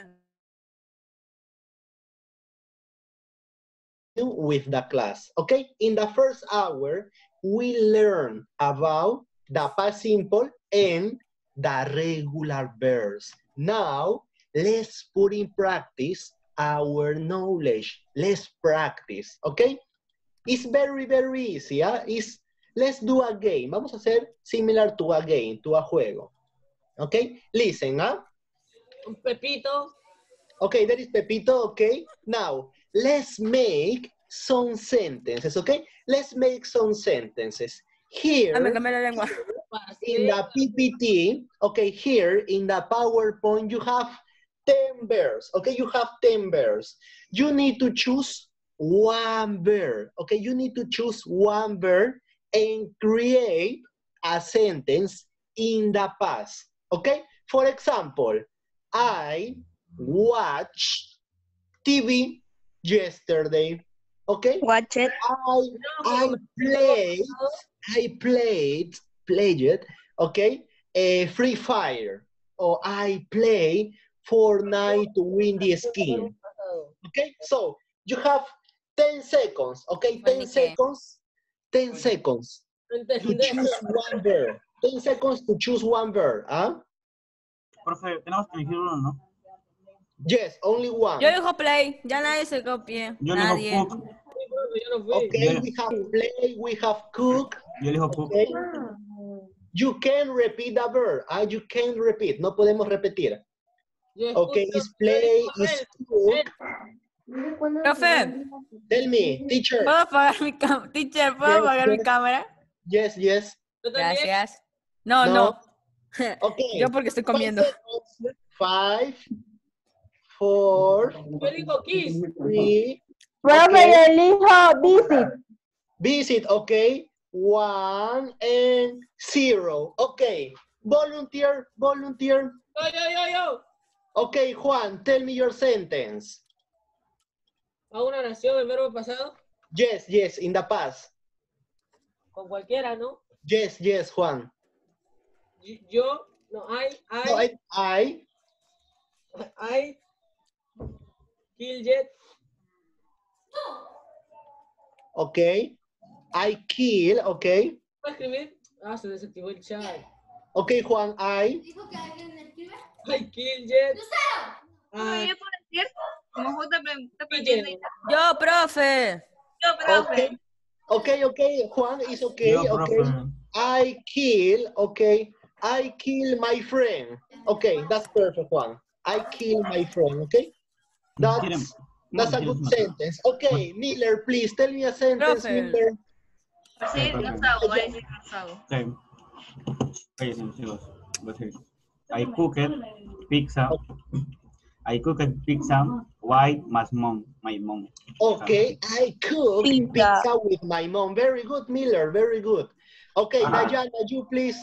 with the class. Okay, in the first hour, we learn about the past simple and the regular verbs. Now, let's put in practice our knowledge. Let's practice, okay? It's very, very easy. Let's do a game. Vamos a hacer similar to a game, to a juego. Okay, listen, Pepito. Okay, that is Pepito, okay? Now, let's make some sentences, okay? Let's make some sentences. Here, in the PPT, okay, here in the PowerPoint, you have 10 verbs, okay? You have 10 verbs. You need to choose one verb, okay? You need to choose one verb and create a sentence in the past, okay? For example, I watched TV yesterday. Okay. Watch it. I played. Okay. Free Fire. Or I play Fortnite to win the skin. Okay. So you have 10 seconds. Okay. 10 seconds. 10 seconds to choose one verb. 10 seconds to choose one verb. ¿Ah? Profe, tenemos que elegir uno, ¿no? Yes, only one. Yo dijo play, ya nadie se copie. Yo nadie. elijo cook. Okay, we have play, we have cook. Yo elijo cook. Okay. You can repeat the verb. You can repeat. No podemos repetir. Okay, it's play, it's cook. Profe. Tell me, teacher. ¿Puedo apagar mi cámara? Teacher, ¿puedo apagar mi cámara? Yes, yes. Gracias. No. Okay. Yo porque estoy comiendo. 5, 4, 3. Profe, elijo visit. Visit, okay. 1 and 0. Okay. Volunteer. Yo. Okay, Juan, tell me your sentence. ¿A una oración el verbo pasado? Yes, in the past. Con cualquiera, ¿no? Yes, Juan. I kill jet. Okay. I kill, okay. ¿Puedo escribir? Se desactivó el chat. Okay, Juan, I kill jet. Yo, profe. Okay, Juan is okay, Yo, okay. profe. I kill my friend. Okay, that's perfect, Juan. I kill my friend, okay? That's a good sentence. Okay, Miller, please tell me a sentence, Profe. Miller. Sí, cansado, voy a decir cansado. Okay. I cooked pizza. I cooked pizza with my mom. Okay, I cook pizza with my mom. Very good, Miller, very good. Okay, Dayana, you please.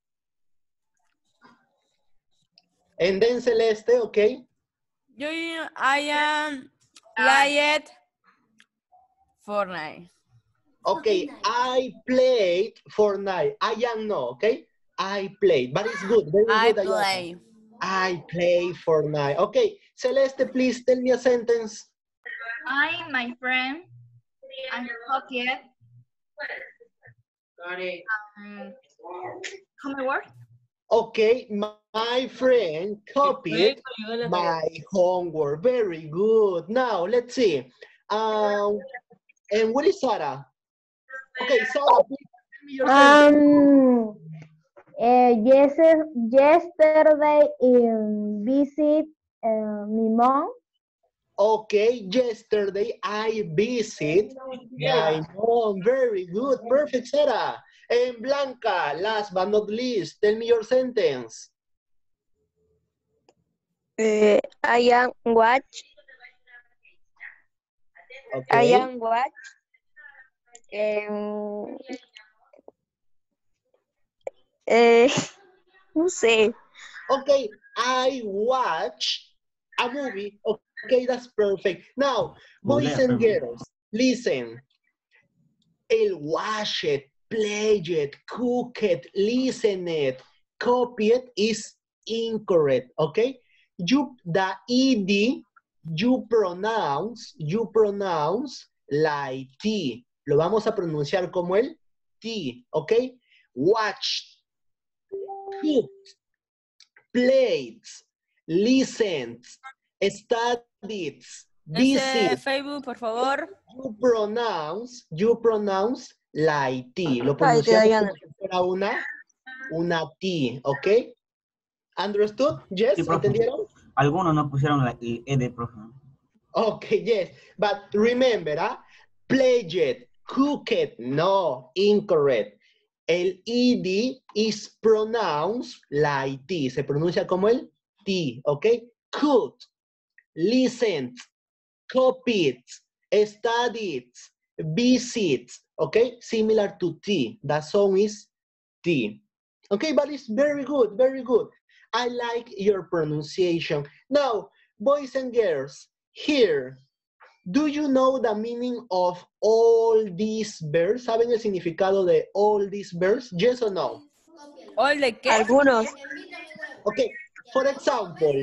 And then Celeste, okay? I am played Fortnite. Okay, I played Fortnite. I am no, okay? I played, but it's good. Very I good, play. I play Fortnite. Okay, Celeste, please tell me a sentence. My friend, and copied. Homework. Okay, my friend copied my homework. Very good. Now, let's see. And what is Sarah? Okay, Sarah, please tell me your sentence. Yesterday visit my mom. Okay, yesterday I visit my mom. Very good, perfect, Sarah. And Blanca, last but not least, tell me your sentence. I am watch. Okay. I am watch. No sé. Okay, I watch a movie. Okay, that's perfect. Now, boys and girls, listen. El watch it, play it, cook it, listen it, copy it is incorrect, okay? the ed, you pronounce like T. Lo vamos a pronunciar como el T, ¿ok? Watch, cooked, played, listened, studied, Ese busy. Facebook, por favor. You pronounce like T. Lo Ay, pronunciamos Diana. como si fuera una T, ¿ok? Understood? Yes, Sí, profe. ¿entendieron? Algunos no pusieron el ED, profe. Okay, yes. But remember, played, cooked, no, incorrect. El ED is pronounced like T. Se pronuncia como el T, ¿ok? Cooked, listened, copied, studied, visit, okay? Similar to T. The sound is T. Okay, but it's very good, very good. I like your pronunciation. Now, boys and girls, here, do you know the meaning of all these verbs? ¿Saben el significado de all these verbs? Yes or no? ¿All de qué? Algunos. Okay, for example,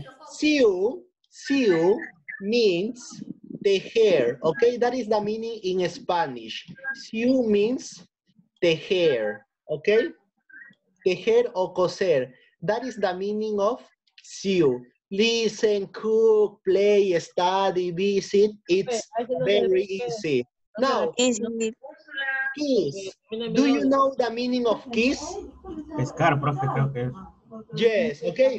sew means tejer, okay? That is the meaning in Spanish. Sew means tejer, okay? Tejer o coser. That is the meaning of sew. Listen, cook, play, study, visit. It's very easy. Now, Easy. kiss. Do you know the meaning of kiss? Pescar, profe, creo que es. Yes, okay.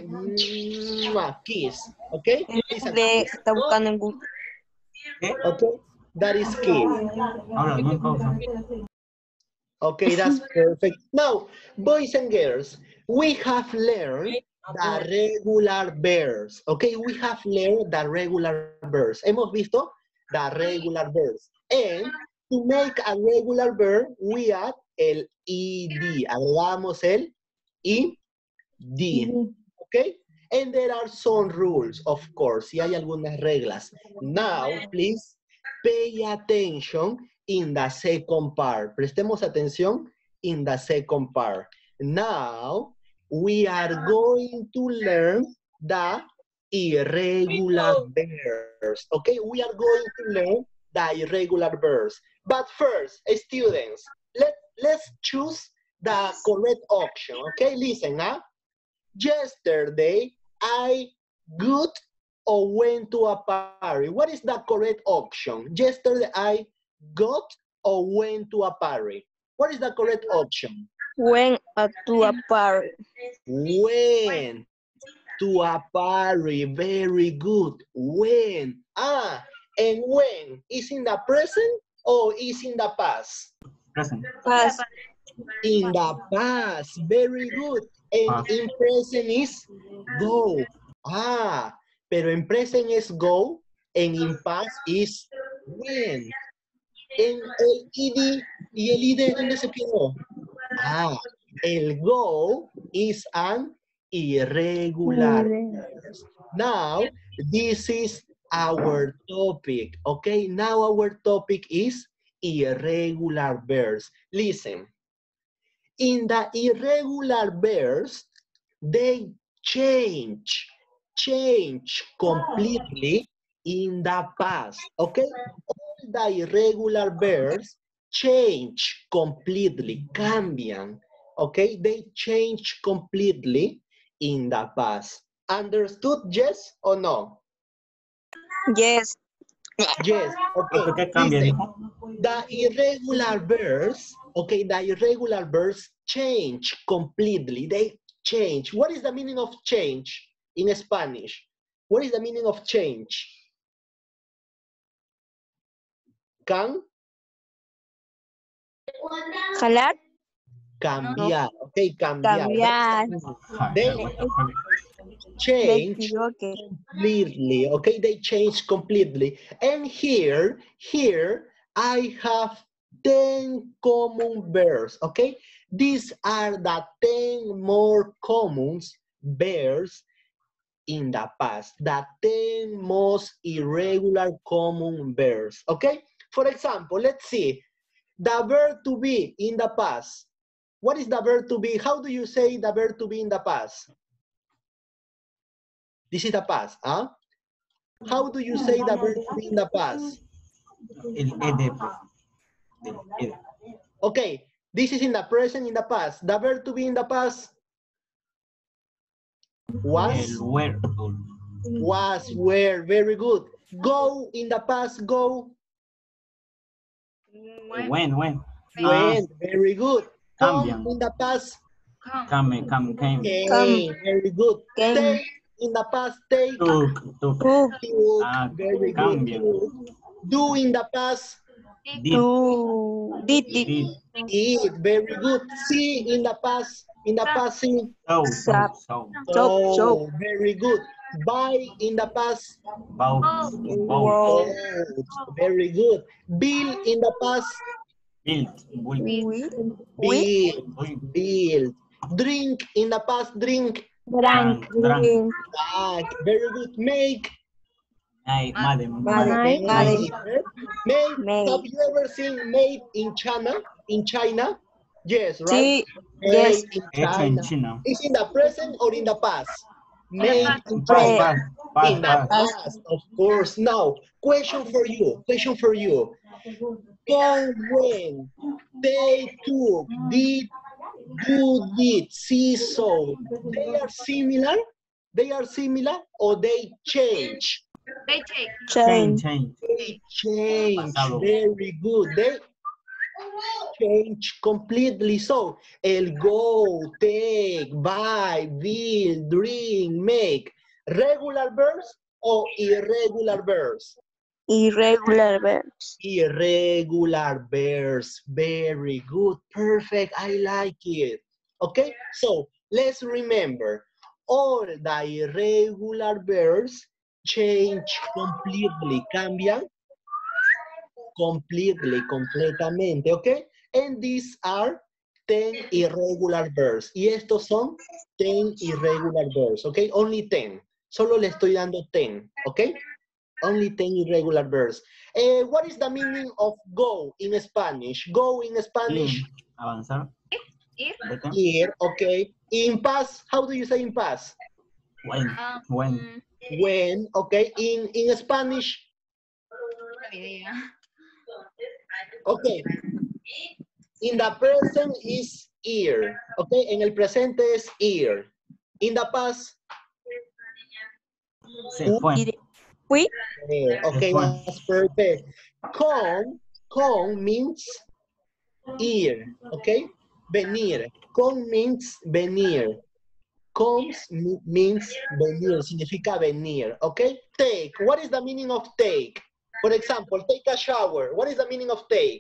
Kiss, okay? It's a kiss. Está buscando en Google. ¿Qué? Okay, that is kiss. Ahora, nunca uso. Okay, that's perfect. Now, boys and girls, we have learned the regular verbs. Okay, we have learned the regular verbs. Hemos visto the regular verbs. And to make a regular verb, we add el ed. Agregamos el ed. Okay? And there are some rules, of course. Y hay algunas reglas. Now, please pay attention in the second part. Prestemos atención in the second part. Now, we are going to learn the irregular verbs. Okay, we are going to learn the irregular verbs. But first, students, let's choose the correct option. Okay, listen, Yesterday, I got or went to a party. What is the correct option? Yesterday, I got or went to a party. What is the correct option? Went to a party. Went to a party. Very good. When. And when is in the present or is in the past? Present. Past. In the past. Very good. And in present is go. Pero en present is go and in past is when. En el id y el id, ¿dónde se quedó? El go is an irregular. Now, this is our topic, okay? Now our topic is irregular verbs. Listen, in the irregular verbs, they change completely in the past, okay? All the irregular verbs change completely, cambian, okay? They change completely in the past. Understood, yes or no? Yes. Yes, okay. ¿Qué cambia, Listen, dijo? the irregular verbs, okay, the irregular verbs change completely. They change. What is the meaning of change in Spanish? What is the meaning of change? Can? Jalar. Cambiar, okay, cambiar. Cambiar. They change Me equivoqué. completely, okay, they change completely. And here I have 10 common verbs, okay? These are the 10 more common verbs in the past, the 10 most irregular common verbs, okay? For example, let's see, the verb to be in the past. What is the verb to be? How do you say the verb to be in the past? This is the past, huh? How do you say the verb to be in the past? El ED, profe. Del ED. Okay, this is in the present, in the past. The verb to be in the past was, El where. were, very good. Go in the past, go. When. Went, very good. Come Cambian. in the past, Came. came, very good. Came. Take in the past, take. Took. Took. Took, Ah, very good. cambian. Took. Do in the past, Did. To. Did. did, very good. See in the past, see. Sup. So. Oh, very good. Buy in the past, Bought. Wow. very good. Bill in the past, Built. build. Drink in the past, drink. Drank. Drank. Very good. Make. Made. Made. Make. Made. Have you ever seen made in China? Yes, right? Sí. Made Yes. in Hecho en China. China. Is in the present or in the past? Made in Past. China. In the Past. past, of course. Now, question for you. Go, when, they took, did, do, did, see, so. They are similar? Or they change? Change. They change. Pasado. Very good. They change completely. So, el go, take, buy, build, drink, make. Regular verbs or irregular verbs? Irregular verbs. Irregular verbs. Very good. Perfect. I like it. Okay, so let's remember all the irregular verbs change completely. Cambian completamente. Okay, and these are 10 irregular verbs. Y estos son 10 irregular verbs. Okay, only 10. Solo le estoy dando 10. Okay. Only 10 irregular verbs. What is the meaning of go in Spanish? Go in Spanish? Avanzar. Ir, okay. In past, how do you say in past? When. When, okay. In Spanish? Okay. In the present is ir, okay. En el presente es ir. In the past? Se fue. Fui. Okay, that's perfect. Con means ir, okay? Venir. Con means venir. Comes means venir, significa venir, okay? Take. What is the meaning of take? For example, take a shower. What is the meaning of take?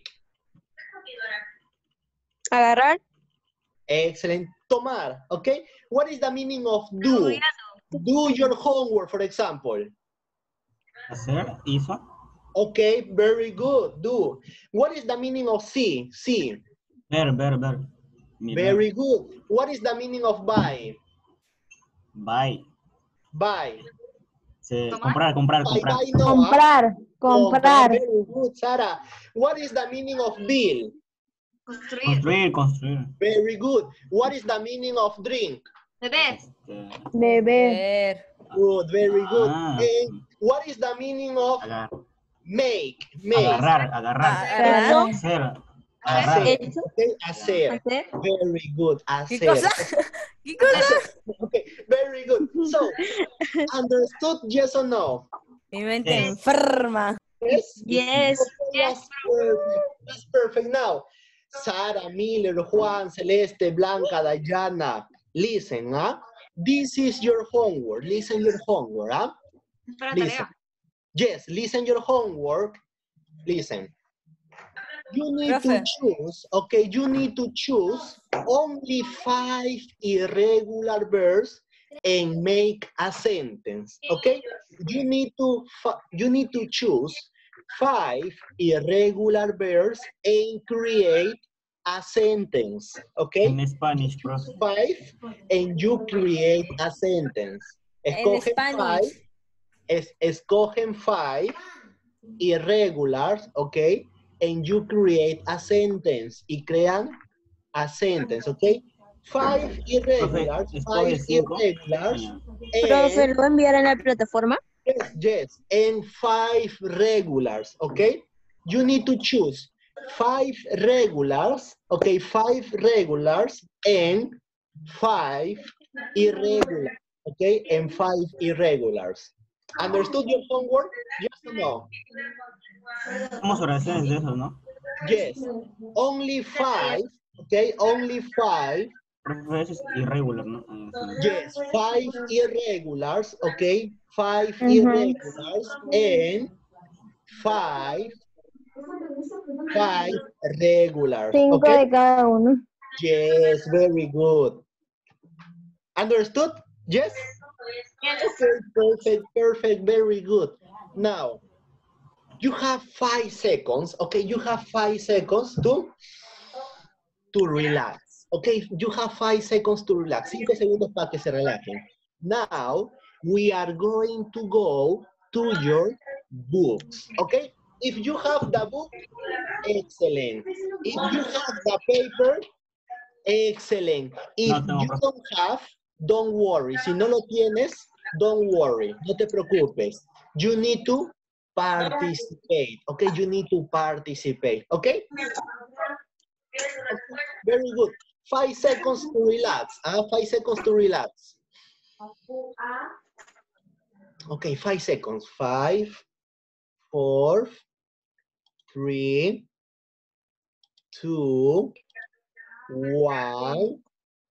Agarrar. Excellent. Tomar, okay? What is the meaning of do? Do your homework, for example. Hacer. Hizo. Okay, very good. Do. What is the meaning of see? See. Ver. Very good. What is the meaning of buy? Buy. Buy. Comprar. Buy, no, Comprar. Very good, Sarah. What is the meaning of bill? Construir. Very good. What is the meaning of drink? Beber. Good, very good. Ah. And what is the meaning of make? Agarrar. Hacer. Okay, hacer. Very good. ¿Qué Hacer. cosa? ¿Qué cosa? Okay, very good. So, understood, yes or no? Mi mente Yes. enferma. Yes? Yes. Okay, that's perfect. Now, Sara, Miller, Juan, Celeste, Blanca, Dayana, listen, huh? This is your homework. Listen your homework, huh? Listen. Yes, listen your homework. Listen. You need to choose, okay, you need to choose only 5 irregular verbs and make a sentence, okay? You need to choose 5 irregular verbs and create a sentence, okay? En Spanish, profe. 5 and you create a sentence. Escogen 5 irregulars, okay? And you create a sentence. Y crean a sentence, okay? 5 irregulars, 5 irregulars. Profe, ¿lo voy a enviar en la plataforma? Yes, and 5 regulars, okay? You need to choose 5 regulars, okay, 5 regulars and 5 irregulars, okay, and 5 irregulars. Understood your homework? Yes or no? Somos oraciones de eso, ¿no? Yes, only 5, okay, only 5. Profe, eso es irregular, ¿no? Yes, 5 irregulars, okay, 5 irregulars and 5 regulars, 5 okay? de cada uno. Yes, very good. Understood? Yes? Okay, perfect, perfect, very good. Now, you have 5 seconds, okay? You have 5 seconds to relax. Okay, you have 5 seconds to relax. 5 segundos para que se relajen. Now, we are going to go to your books, okay? If you have the book, excellent. If you have the paper, excellent. If you don't have, don't worry. Si no lo tienes, don't worry. No te preocupes. You need to participate, okay? You need to participate, okay? Very good. 5 seconds to relax. 5 seconds to relax. Okay, 5 seconds. 5, 4, 3, 2, 1.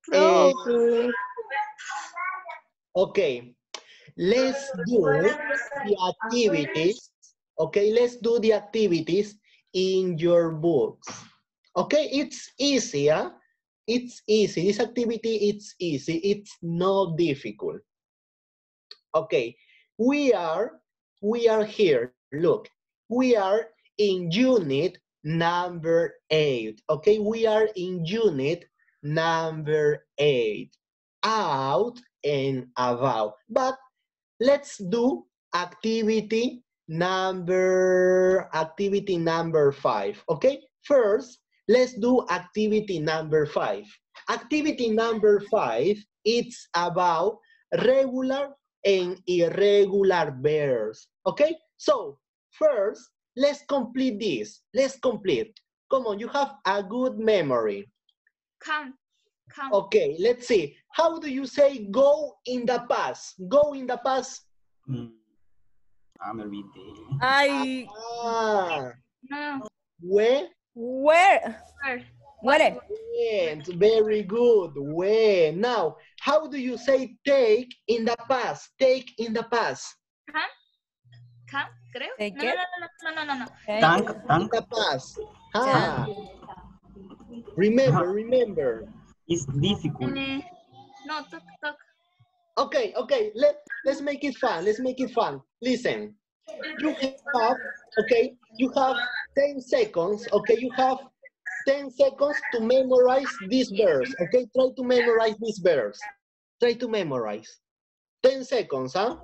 Okay, let's do the activities. Okay, let's do the activities in your books. Okay, it's easy, huh? It's easy. This activity, it's easy. It's not difficult. Okay, we are here. Look, we are in unit number 8. Okay, we are in unit number 8. Out and about. But let's do activity number 5. Okay, first, let's do activity number 5. Activity number 5, it's about regular and irregular verbs. Okay, so first, let's complete this. Let's complete. Come on, you have a good memory. Come. Okay, let's see. How do you say go in the past? Go in the past. Me olvidé. Ay. No. Where? Where? Very good. Where? Now, how do you say take in the past? Take in the past. Come, creo. Take No. Tank. In the past. Remember. It's difficult. No, talk. Okay. Let's make it fun. Listen. You have 10 seconds. Okay, you have 10 seconds to memorize these verbs. Okay, try to memorize these verbs. Try to memorize. 10 seconds, huh?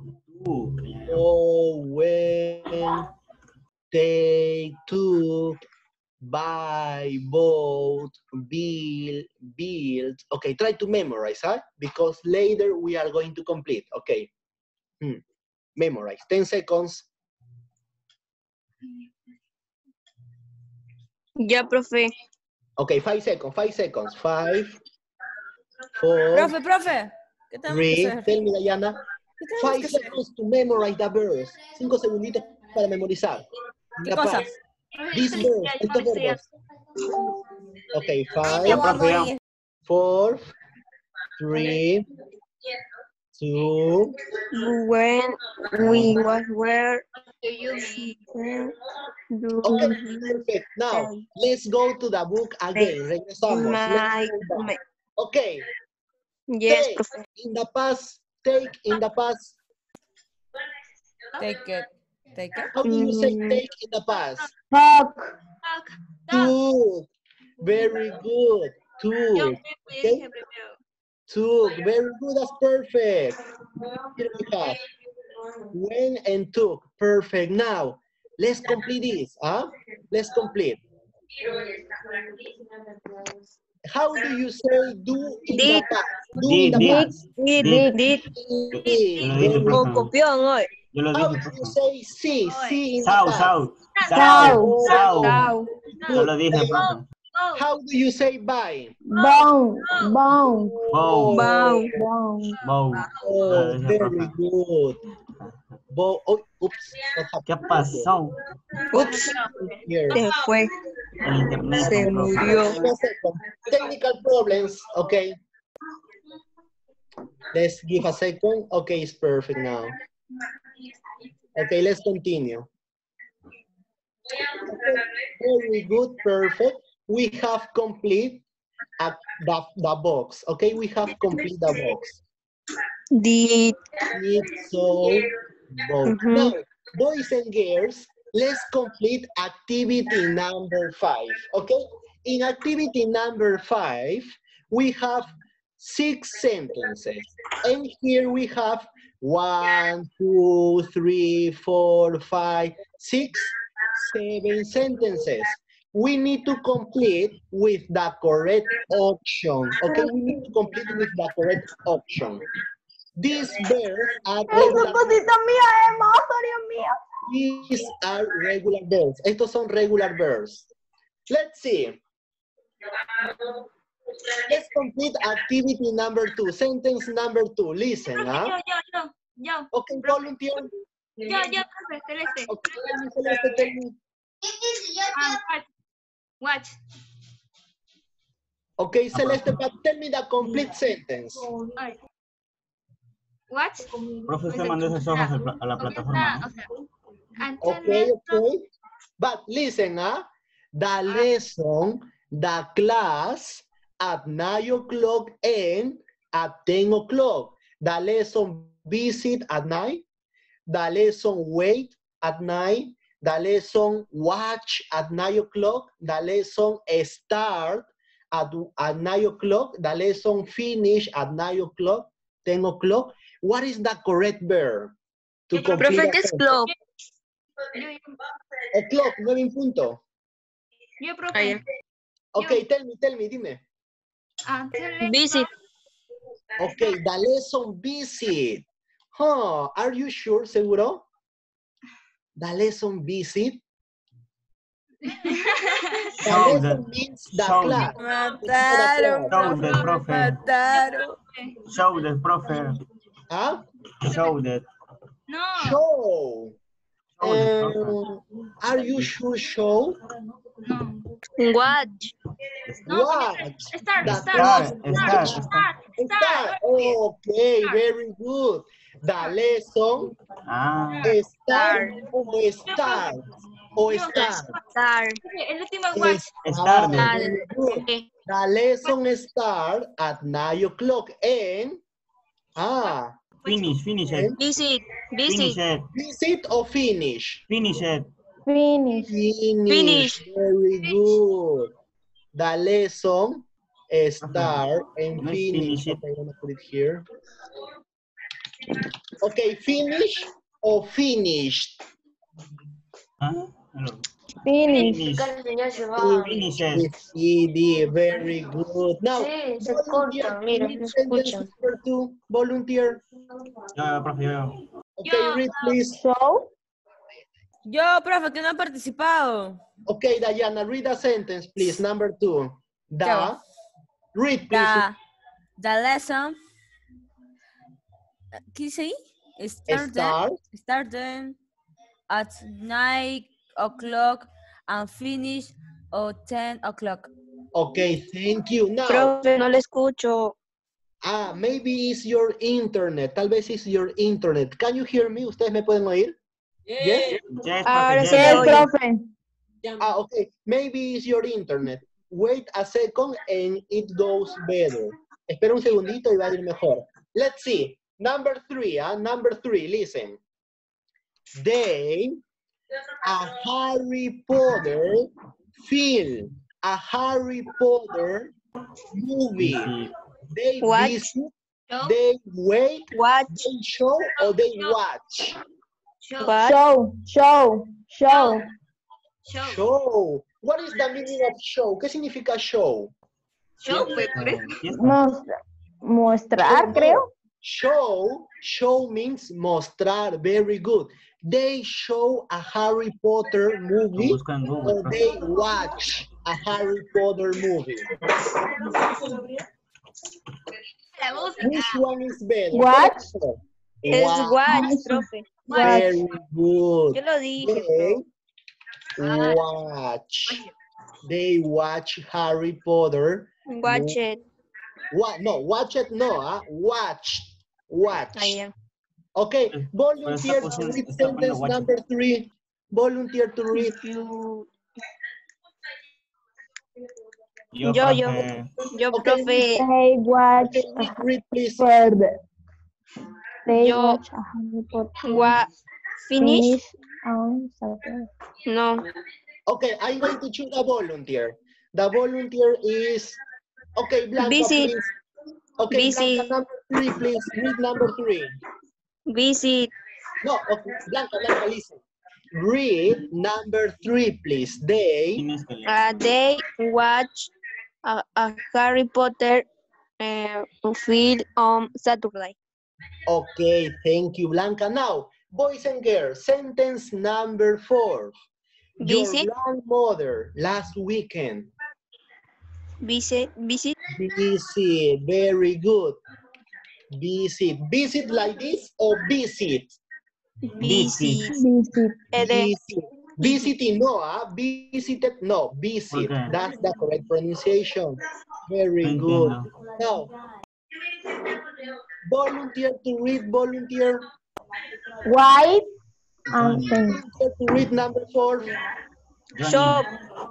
Oh, when, take, took, buy, bought, build. Okay, try to memorize, huh? Because later we are going to complete. Okay. Memorize. 10 seconds. Ya, profe. Okay, 5 seconds. 5, 4, Profe. ¿Qué tenemos que 3, hacer? tell me, Diana. 5 seconds to memorize the verbs. 5 segunditos para memorizar. ¿Qué cosa? These verbs, estos verbos. Okay, 5, 4, 3, 2. When we was where Do you mean? Okay, perfect. Now, let's go to the book again. Regresamos. Okay. Yes, Take profe. in the past. Take in the past. Take it. How do you say take in the past? Talk. Took. Very good. Took. Okay? Took. Very good. That's perfect. Here we have when and took. Perfect. Now, let's complete this. Let's complete. How do you say do in the Did. past? Do in the Did. past. Did. Yo lo dije, O profe. copión hoy. Yo lo How dije, do you profe. say see in the Sao, past? sao. Sao. Sao. Sao. Yo lo dije, profe. Go. How do you say buy? Bound. Bow. Bound. Bow. Oh, Yo lo dije, very profe. good. Oh, oops. What ¿Qué happened? pasó? Ups. Here. Se fue. El internet. Se profe. murió. Give a second. Technical problems. Okay. Let's give a second. Okay, it's perfect now. Okay, let's continue. Very good, perfect. We have complete the box. Okay, we have complete the box. Did. It's so both. Mhm. Now, boys and girls, let's complete activity number 5. Okay, in activity number 5, we have 6 sentences, and here we have 1, 2, 3, 4, 5, 6, 7 sentences. We need to complete with the correct option. Okay, we need to complete with the correct option. These verbs are regular verbs. These are regular verbs. Estos son regular verbs. Let's see. Let's complete activity number 2. Sentence number 2. Listen, huh? Yo. Okay, volunteer. Yo, profe, Celeste. Okay, Celeste, tell me. Watch. Okay, Celeste, but tell me the complete sentence. Alright. Watch. Profe, usted mandó esas hojas a la plataforma, ¿no? O sea, Okay. But listen, huh? The lesson, the class at 9 o'clock and at 10 o'clock. The lesson visit at 9. The lesson wait at 9. The lesson watch at 9 o'clock. The lesson start at 9 o'clock. The lesson finish at 9 o'clock, 10 o'clock. What is the correct verb to complete Profe, the ¿qué es sentence? clock? O'clock, 9 en punto. Yo, profe. Okay, tell me, dime. Visit. Okay, the lesson visit. Huh, are you sure, seguro? The lesson visit? The Show lesson the- means the show class. Mataron, Show the profe. mataron. Show the profe. Huh? Show the. No. Show. Show the profe. Are you sure show? No. Watch. No, Watch. Start. The Start. Start. Okay, very good. The lesson Ah. start o start. O start. Start. El último watch. Start. Very good. The lesson start at 9 o'clock and Finish it. Visit. Finish it. visit or finish? Finish it. Finish. Very good. The lesson start and Let's finish. finish it. Okay, I'm gonna put it here. Okay, finish or finished? Huh? Hello. Finish. Finish it. With ED, very good. Now, volunteer, read sentence number 2. Volunteer. Yo, profe, yo. Okay, read please. Yo, profe, que no he participado. Okay, Diana, read a sentence, please. Number 2. Go. Read, please. The lesson. ¿Qué dice ahí? Started at 9 o'clock and finish at 10 o'clock. Okay, thank you. Now, Profe, no le escucho. maybe it's your internet. Tal vez es your internet. Can you hear me? ¿Ustedes me pueden oír? Yes? Yes, Ahora profe. sí, Yes. profe. Okay. Maybe it's your internet. Wait a second and it goes better. Espera un segundito y va a ir mejor. Let's see. Number 3, number 3, listen. They, a Harry Potter film, a Harry Potter movie. They Watch. visit, they wait, Watch. they show, or they watch. Show. Show. What is the meaning of show? ¿Qué significa show? Show, pues, por eso. Mostrar, creo. Show means mostrar. Very good. They show a Harry Potter movie Busca en Google, or profe. they watch a Harry Potter movie. La música. Which one is better? Watch. Es Watch. watch, profe. Very good. Yo lo dije, They watch. They watch Harry Potter. Watch it. No, watch it, no, watch. Watch. Ahí ya. Okay, Pero volunteer está to read poniendo sentence watch it. number 3. Volunteer to read. Yo, profe. profe. They watch. Read, please. Further. They Yo- watch a Harry Potter. Finish? On Saturday. No. Okay, I'm going to choose a volunteer. The volunteer is, okay, Blanca, Visit. please. Okay, Visit. Blanca, number 3, please. Read number 3. Visit. No, okay, Blanca, listen. Read number 3, please. They Tienes que leer. They watch a Harry Potter film on Saturday. Okay, thank you, Blanca. Now, boys and girls, sentence number 4. Visit. Your grandmother last weekend. Visit. Visit, very good. Visit. Visit like this or visit? Visit. Visit. Visit. Visiting, no, visited, no, visit. Okay. That's the correct pronunciation. Very No good. entiendo. Now, volunteer to read, volunteer. White and Johnny. pink. Volunteer to read number 4. Johnny. Shop.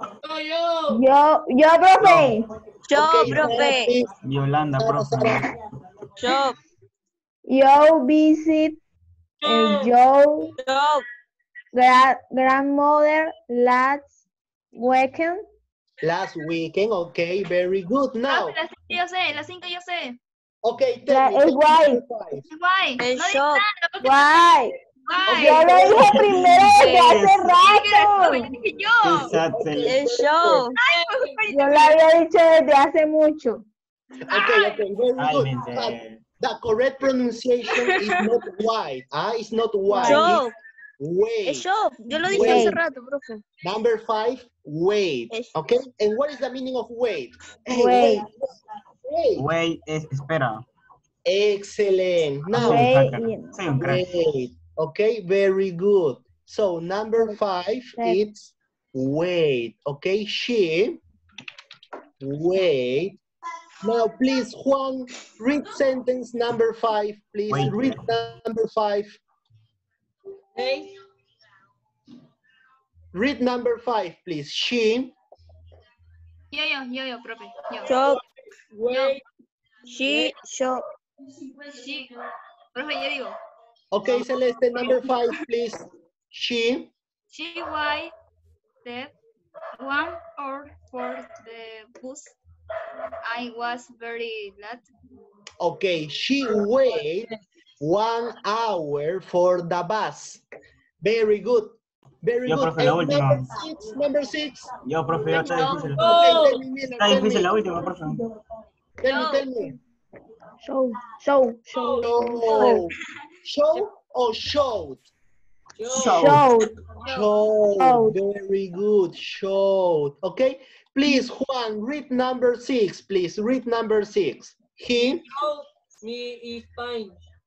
Yo, profe. Shop, Okay, Sara, profe. please. Yolanda, Sara, profe. Sara. Shop. Yo visit. Yo Shop. grandmother last weekend. Last weekend, okay, very good. Now, Profe, las 5 yo sé. okay, tell me. Es guay. number 5. Guay. El No digas shop. nada, porque Guay. guay. Yo lo dije primero desde hace rato. Profe, lo dije yo. Exacto. El show. Yo lo había dicho desde hace mucho. Okay, very Ay, good. me But enteré. the correct pronunciation is not white. It's not white. Shop. It's wait. El shop. Yo lo dije Wait. hace rato, profe. Number 5, wait. Es- Okay, and what is the meaning of wait? Hey, Wait. wait. Güey, espera. Excellent. Now, Soy un Wait. hacker. Soy un crack. wait. Okay, very good. So number 5, it's wait. Okay, she, wait. Now, please, Juan, read sentence number 5, please. Wait. Read number 5. Hey, Read number 5, please. She, Yo, profe. Yo. Shop. wait, She. Shop. Sí. Profe, yo digo. okay, Celeste, number 5, please. She, She waited 1 hour for the bus. I was very glad. okay, she wait 1 hour for the bus. Very good. Very Yo, good. profe, la And última. number 6. Yo, profe, ya está difícil. Okay, tell me, Miller, Está tell difícil me. la última, profe. Tell me. Show. Show. Show or showed? Showed. Showed. Very good. Showed. Okay. Please, Juan, read number 6, please. Read number 6. He me is fine.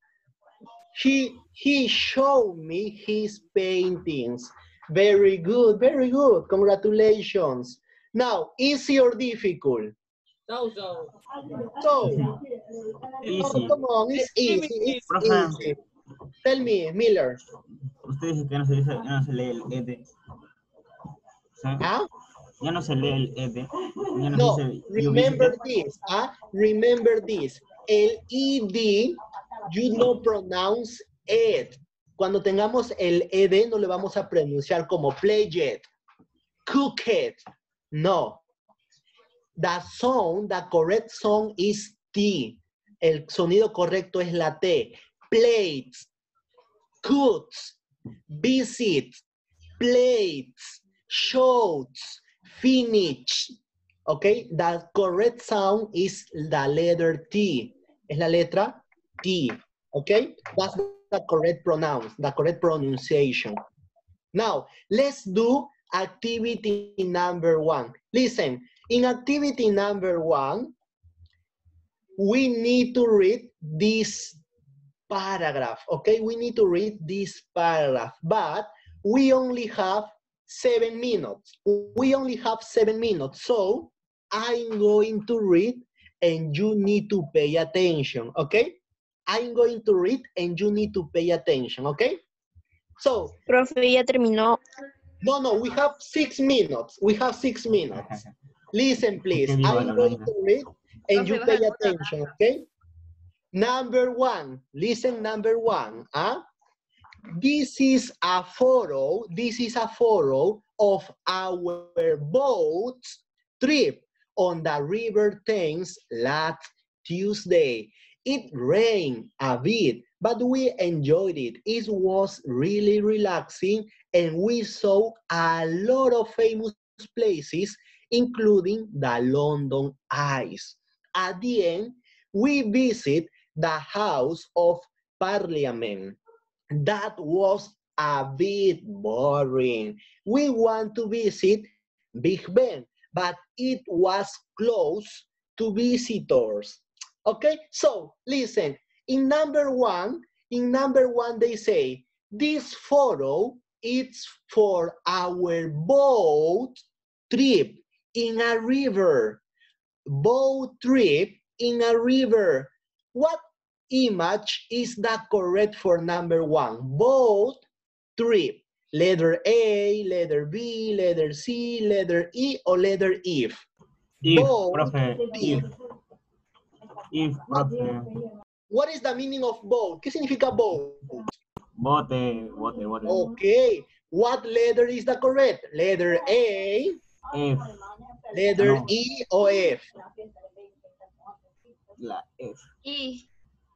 He showed me his paintings. Very good. Very good. Congratulations. Now, easy or difficult? So. So, Easy. oh, come on, it's easy. It's Profe. easy. Tell me, Miller. Usted dice que no se, dice, no se lee el ED. ¿Sí? ¿Ah? Ya no se lee el ED. Ya no, No, se dice you remember visited. this. Remember this. El ED, you no pronounce it. Cuando tengamos el ED, no le vamos a pronunciar como play it, cook it. No. The correct sound is T. El sonido correcto es la T. Plates, cooks, visit, plates, shows, finish, Okay, the correct sound is the letter T. Es la letra T. Okay, that's the correct pronunciation. Now, let's do activity number 1. Listen, in activity number 1, we need to read this paragraph, okay? We need to read this paragraph, but we only have 7 minutes. We only have 7 minutes, so I'm going to read and you need to pay attention, okay? I'm going to read and you need to pay attention, okay? So, Profe, ya terminó. no, we have 6 minutes. We have 6 minutes. Listen, please. I'm going to read and you pay attention, okay? Number 1. Listen, number 1. This is a photo. This is a photo of our boat trip on the River Thames last Tuesday. It rained a bit, but we enjoyed it. It was really relaxing and we saw a lot of famous places, including the London Eyes. At the end, we visit the House of Parliament. That was a bit boring. We want to visit Big Ben, but it was closed to visitors. Okay, so listen, in number one they say, this photo is for our boat trip in a river. Boat trip in a river. What image is the correct for number 1? Boat trip. Letter A, letter B, letter C, letter E, or letter If? If, Boat profe, trip. if, profe. What is the meaning of boat? ¿Qué significa boat? Bote. Okay. What letter is the correct? Letter A, F. letter No. E, or F? La F. E.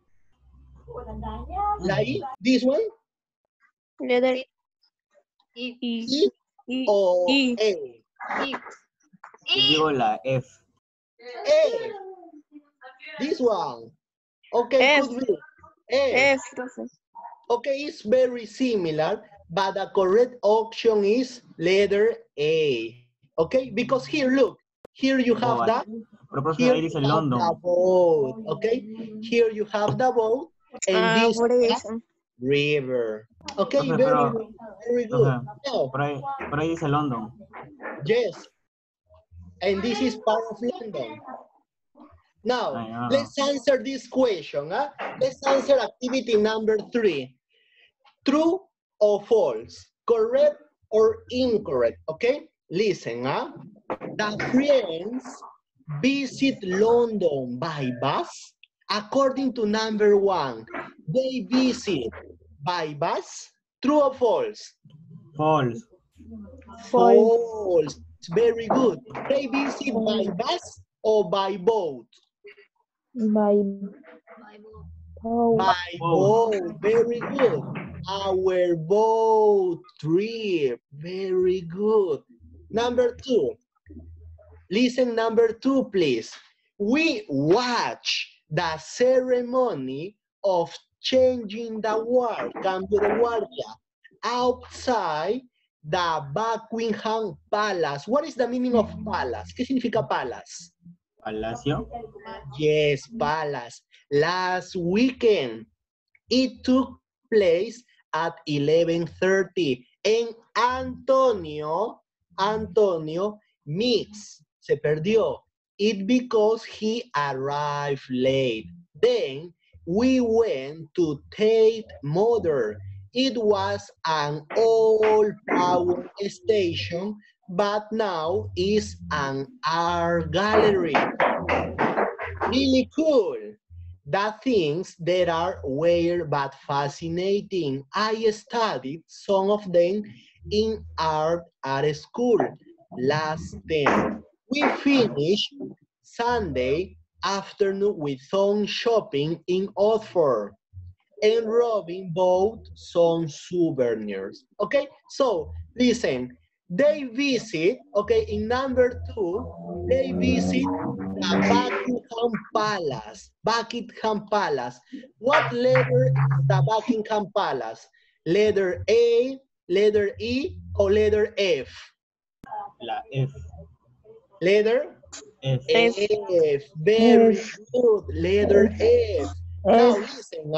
La E, this one? Letter E. E or E. A? E. Yo digo la F. A. This one. Okay, F. could be. A. F, profe. Okay, it's very similar, but the correct option is letter A. Okay, because here, look, here you have the, Pero profe, here ahí you dice have the London. boat. Okay, here you have the boat, and this Por is eso. river. Okay, Profe, very pero- good, very good. Profe, Now, por ahí dice London. yes, and this is part of London. Now, let's answer this question. Let's answer activity number 3. True or false? Correct or incorrect? Okay? Listen. The friends visit London by bus. According to number 1, they visit by bus. True or false? False. False. Very good. They visit by bus or by boat? By By boat. Very good. Our boat trip. Very good. Number 2. Listen, number 2, please. We watch the ceremony of changing the guard, cambio de guardia, outside the Buckingham Palace. What is the meaning of palace? ¿Qué significa palace? Palacio. Yes, palace. Last weekend, it took place at 11:30, and Antonio missed, se perdió, it because he arrived late. Then we went to Tate Modern. It was an old power station, but now is an art gallery. Really cool. The things that are weird but fascinating. I studied some of them in art at school last term. We finished Sunday afternoon with some shopping in Oxford, and Robin bought some souvenirs. Okay, so listen, They visit, okay, in number 2, they visit the Buckingham Palace. Buckingham Palace. What letter is the Buckingham Palace? Letter A, letter E, or letter F? La F. Letter F. F. Very good. Letter F. Now listen,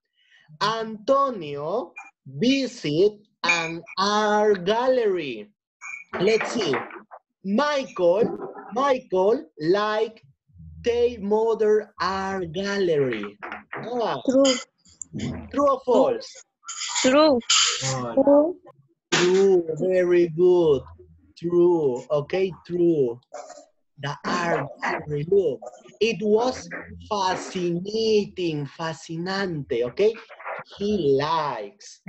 Antonio visit an art gallery. Let's see. Michael like Tate Modern Art Gallery. True or false? True. True. Very good. True. Okay, true. The art gallery, look. It was fascinating, fascinante, okay? He likes.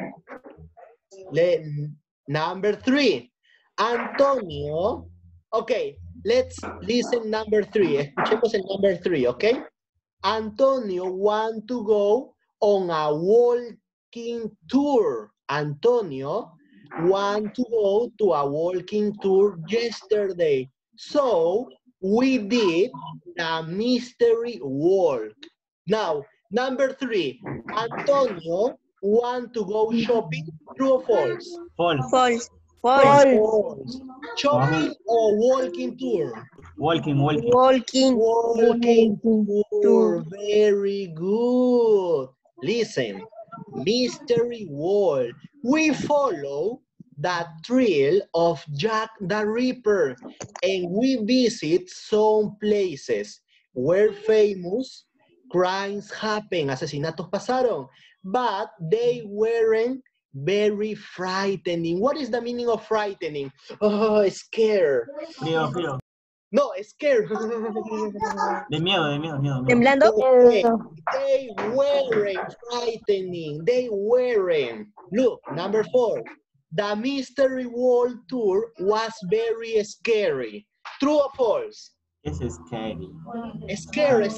Number 3. Antonio. Okay, let's listen number 3. Escuchemos el number 3, okay? Antonio want to go on a walking tour. Antonio want to go to a walking tour yesterday. So we did the mystery walk. Now, number 3. Antonio want to go shopping. True or false? False. False. Shopping or walking tour? Walking. Walking tour. Very good. Listen, mystery walk. We follow the trail of Jack the Ripper and we visit some places where famous crimes happen, asesinatos pasaron, but they weren't very frightening. What is the meaning of frightening? Oh, scared. Frío. No, scared. De miedo. Temblando. Okay. They weren't frightening. They weren't. Look, number 4. The mystery world tour was very scary. True or false? It's scary. Scared.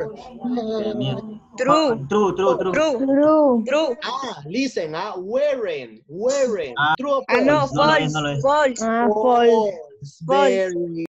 True. True. Listen, wearing. True or false? No, false. False. Very